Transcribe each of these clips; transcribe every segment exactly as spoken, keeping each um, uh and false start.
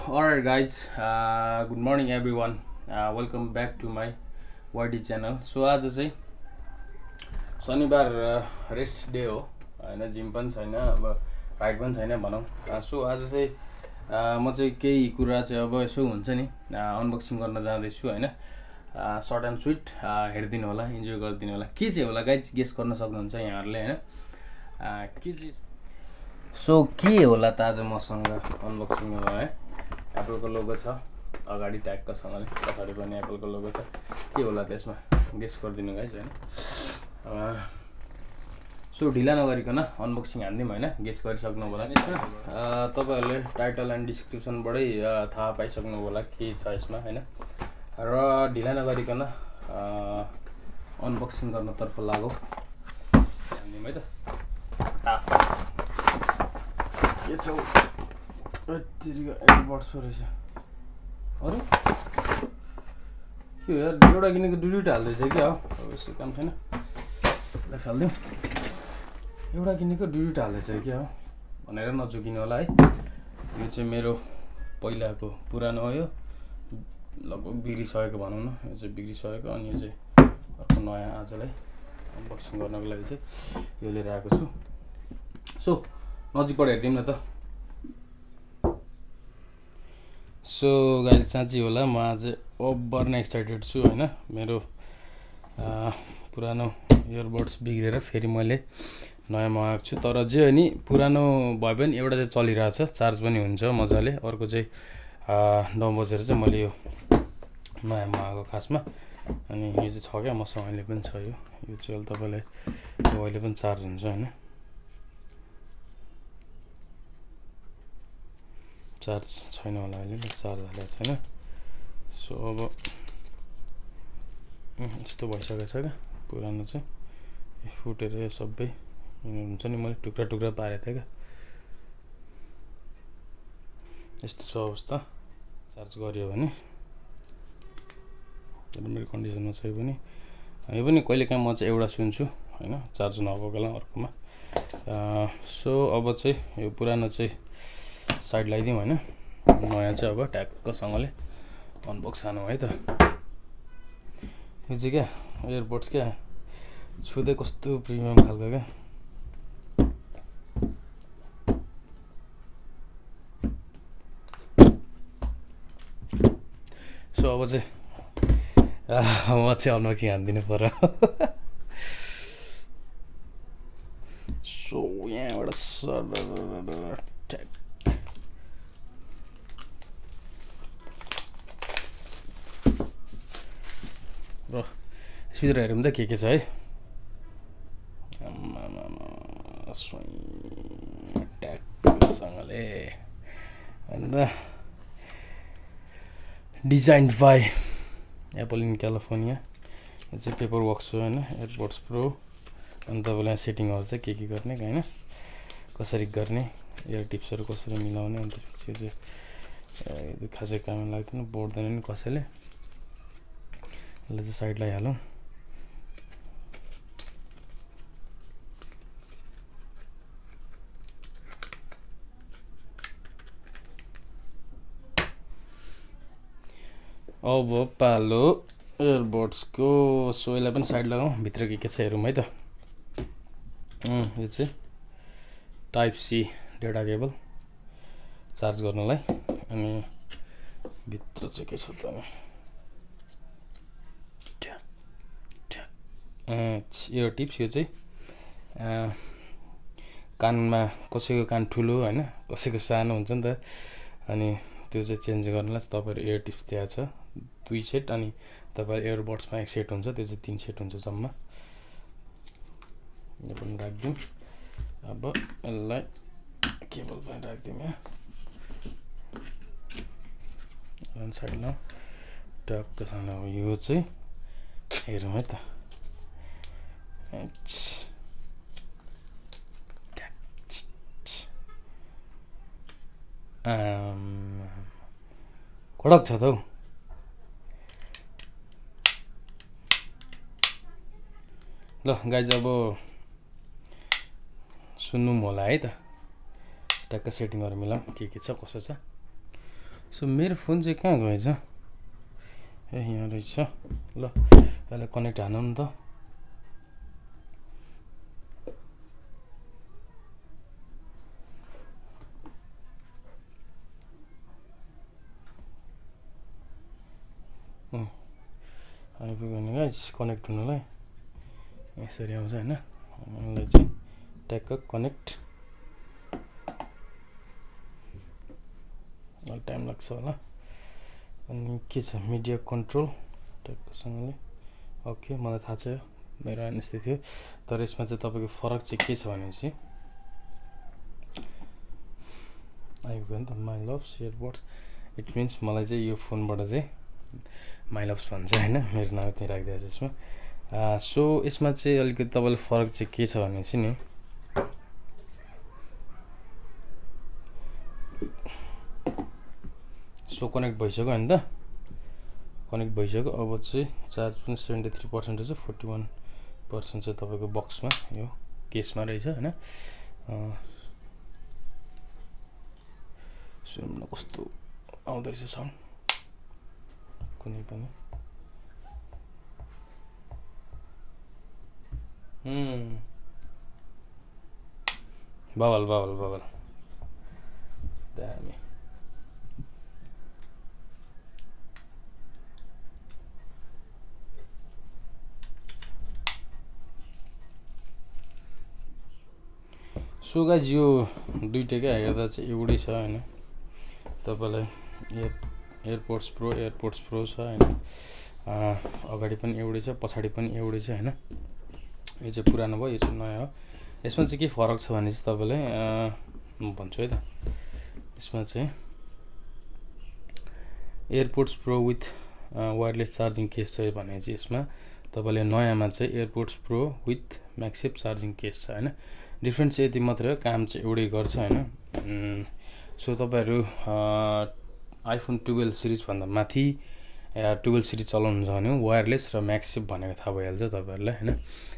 Alright guys, uh, good morning everyone. Uh, welcome back to my Y D channel. So आज चाहिँ शनिबार rest day हो हैन, gym पनि छैन, अब राइड पनि छैन भनौं। सो आज चाहिँ म चाहिँ केही कुरा चाहिँ अब यसो हुन्छ नि अनबक्सिङ गर्न जाँदैछु हैन। सर्ट एन्ड स्वीट हेर्दिनु होला, इन्जोय गर्दिनु होला। के चाहिँ होला गाइज गेस गर्न सक्नुहुन्छ यहाँहरुले हैन। के चाहिँ सो के होला त आज मसँग अनबक्सिङ होला है। एप्पल को लोगो छ अगाडि ट्यागको सँगले, पछाडि पनि एप्पल को लोगो छ। के होला त्यसमा गेस गरिदिनु गाइज हैन। सो ढिला नगरिकन अनबक्सिङ हान्दिम हैन, गेस गरिसक्नु होला। यसमा तपाईहरुले टाइटल एन्ड डिस्क्रिप्सनबाटै थाहा पाइसक्नु होला के छ यसमा हैन। र ढिला नगरिकन अनबक्सिङ गर्नतर्फ लागौ। हान्दिम है त। के छ यतिको एयरबड्स पो रहेछ। अरे के यार, एउटा किनेको दुई दुईटा हाल्दैछ क्या हो। अब यसो काम छैन, ल फाल्दिउँ। एउटा किनेको दुई दुईटा हाल्दैछ क्या हो भनेर नचुकिनु होला है। यो चाहिँ मेरो पहिलाको पुरानो हो, यो लगभग बिग्रिसकेको भनौँ न। यो चाहिँ बिग्रिसकेको, अनि यो चाहिँ अर्को नयाँ आजलाई अनबक्सिङ गर्नको लागि चाहिँ यो लिएर आएको छु। सो नजिकबाट हेर्दिउँ न त। सो गाइज साँच्ची होला, म आज ओभर नै एक्साइटेड छु हैन। मेरो पुरानो इयरबड्स बिग्रेर फेरि मैले नयाँ मगाएको छु। तर जे हो नि, पुरानो भए पनि एउटा चाहिँ चलिरहेछ, चार्ज पनि हुन्छ मजाले। अर्को चाहिँ नौ बजेर चाहिँ मैले यो नयाँ मगाएको खासमा। अनि यो चाहिँ छ क्या मसँग, अहिले पनि छ। यो यो चाहिँ तपाईँलाई अहिले पनि चार्ज हुन्छ हैन। चार्ज छैन होला अहिले, चार्ज हालेको छैन। सो अब यस्तो भइसकेको छ क्या पुरानो चाहिँ, फुटेर यो सबै हुन्छ नि। मैले टुक्रा टुक्रा पारेको थिएँ क्या, यस्तो छ अवस्था। चार्ज गरियो भने मेरो कन्डिसनमा छ। यो पनि यो पनि कहिलेकाहीँ म चाहिँ एउटा सुन्छु हैन, चार्ज नभएको बेला अर्कोमा। सो अब चाहिँ यो पुरानो चाहिँ साइड लगाइदिउँ हैन। नयाँ चाहिँ अब ट्यागसँगले अनबक्स हानौँ है त। यो चाहिँ क्या एयरपोर्ट्स क्या, छुँदै कस्तो प्रिमियम खालको क्या। सो अब चाहिँ म चाहिँ अनबक्सिङ हान्दिनु पर्यो। सो यहाँबाट ट्याग र सिधै हेरौँ त के के छ है। ट्यागसँगले अन्त designed by Apple in California. यो चाहिँ पेपर वर्क्स हो हैन, एयरपोर्ट्स प्रो। अनि तपाईँलाई यहाँ सेटिङहरू चाहिँ के के गर्ने हैन, कसरी गर्ने, एयर टिप्सहरू कसरी मिलाउने। अनि त्यसपछि यो चाहिँ खासै काम लाग्दैन, बोर्दैन नि कसैले। यसलाई चाहिँ साइड लगाइहालौँ। अब पालो एयरबड्सको। सो यसलाई पनि साइड लगाउँ, भित्र के के छ हेरौँ है त। यो चाहिँ type C data cable charge गर्नलाई। अनि भित्र चाहिँ के छ त, एयर टिप्स। यो चाहिँ कानमा, कसैको कान ठुलो हैन, कसैको सानो हुन्छ नि त। अनि त्यो चाहिँ चेन्ज गर्नलाई तपाईँहरू एयर टिप्स दिएको छ दुई सेट। अनि तपाईँ एयरबड्समा एक सेट हुन्छ, त्यो चाहिँ तीन सेट हुन्छ जम्मा। यो पनि राखिदिउँ। अब यसलाई केबल पनि राखिदिउँ यहाँ साइडमा ट्यागसँग। अब यो चाहिँ हेरौँ है त। कडक छ त हौ। ल गाइज अब सुन्नु होला है त, ट्यागको सेटिङहरू मिलाउँ के के छ कसो छ। सो मेरो फोन चाहिँ कहाँ गएछ? ए यहाँ रहेछ। ल यसलाई कनेक्ट हानौँ नि त। आइपुग्यो नि गाइस कनेक्ट हुनलाई। यसरी आउँछ हैन। यसलाई चाहिँ ट्याक्क कनेक्ट। अलि टाइम लाग्छ होला। अनि के छ मिडिया कन्ट्रोल ट्याक्कसँगले ओके मलाई थाहा छ मेरो यस्तै थियो। तर यसमा चाहिँ तपाईको फरक चाहिँ के छ भने चाहिँ आइपुग्यो नि त my loves AirPods. It means मलाई चाहिँ यो फोनबाट चाहिँ माई लभ्स भन्छ हैन। मेरो नाम त्यही राखिदिएको छ यसमा। सो यसमा चाहिँ अलिकति तपाईलाई फरक चाहिँ के छ भने चाहिँ नि सो कनेक्ट भइसक्यो हैन त। कनेक्ट भइसक्यो। अब चाहिँ चार्ज पनि सेभेन्टी थ्री पर्सेन्ट छ। फोर्टी वान पर्सेन्ट चाहिँ तपाईको बक्समा यो केसमा रहेछ हैन। सुन्नु कस्तो आउँदै रहेछ साउन्ड कुनै पनि। हम्म बबल बबल बबल दामी। सो गाइज यो दुईटैकै हेर्दा चाहिँ एउटै छ हैन। तपाईलाई air AirPods pro AirPods pro छ हैन। अगाडि पनि एउटै छ पछाडि पनि एउटै छ हैन। यो चाहिँ पुरानो भयो यो चाहिँ नयाँ हो। यसमा चाहिँ के फरक छ भने चाहिँ तपाईलाई म भन्छु है त। यसमा चाहिँ AirPods pro with wireless charging case छ भने चाहिँ यसमा तपाईले नयाँमा चाहिँ AirPods pro with MagSafe charging case छ हैन। डिफरेन्स चाहिँ यति मात्रै हो काम चाहिँ एउटै गर्छ हैन। सो तपाईहरु आइफोन टुवेल्भ सिरिज भन्दा माथि या टुवेल्भ सिरिज चलाउनुहुन्छ भने वायरलेस र म्याक्सिभ भनेको थाहा भइहाल्छ तपाईहरुलाई हैन।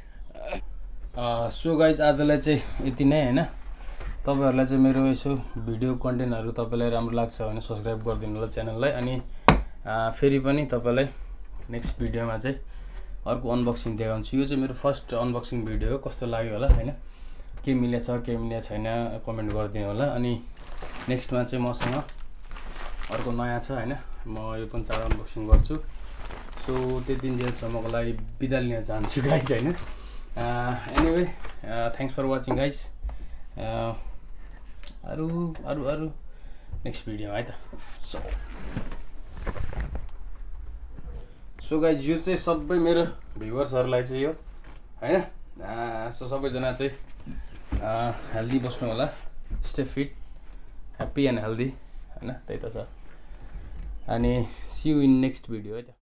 सो गाइज आजलाई चाहिँ यति नै हैन। तपाईहरुलाई चाहिँ मेरो यसो भिडियो कन्टेन्टहरु तपाईलाई राम्रो लाग्छ भने सब्स्क्राइब गरिदिनु होला च्यानललाई। अनि फेरि पनि तपाईलाई नेक्स्ट भिडियोमा चाहिँ अर्को अनबक्सिङ देखाउँछु। यो चाहिँ मेरो फर्स्ट अनबक्सिङ भिडियो हो। कस्तो लाग्यो होला हैन। के मिलेछ के मिलेको छैन कमेन्ट गरिदिनु होला। अनि नेक्स्टमा चाहिँ मसँग अर्को नयाँ छ हैन। म यो पनि चाँडो अनबक्सिङ गर्छु। सो त्यति दिनसम्मको लागि बिदा लिन चाहन्छु गाइज हैन। Anyway thanks for watching guys. अरु अरु अरु नेक्स्ट भिडियो है त। सो सो गाइज यो चाहिँ सबै मेरो भ्युअर्सहरुलाई चाहिँ यो हैन। सो सबैजना चाहिँ हेल्दी बस्नु होला। Stay fit happy and healthy हैन। त्यही त छ। अनि see you in next video है त।